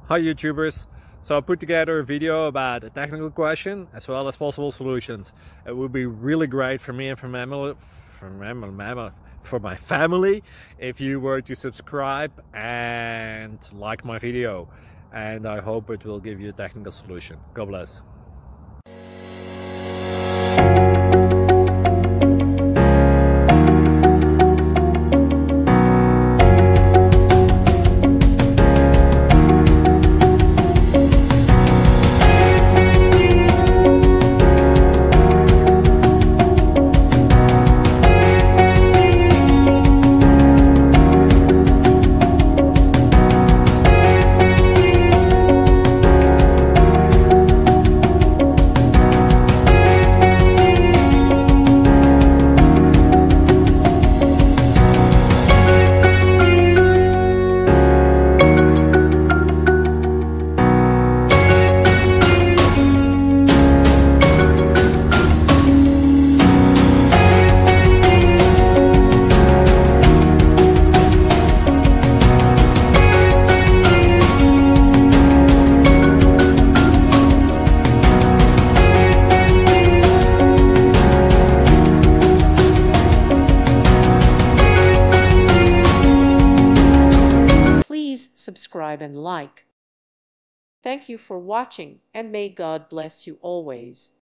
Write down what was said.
Hi YouTubers! So I put together a video about a technical question as well as possible solutions. It would be really great for me and for my family if you were to subscribe and like my video, and I hope it will give you a technical solution. God bless. Please subscribe and like. Thank you for watching, and may God bless you always.